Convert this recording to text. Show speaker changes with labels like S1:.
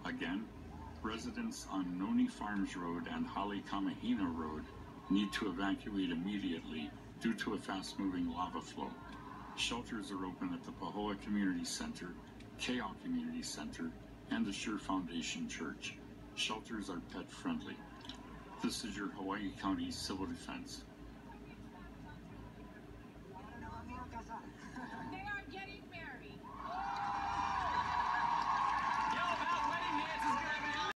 S1: Again, residents on Noni Farms Road and Halekamahina Road need to evacuate immediately due to a fast-moving lava flow. Shelters are open at the Pahoa Community Center, Keao Community Center, and the Sure Foundation Church. Shelters are pet-friendly. This is your Hawaii County Civil Defense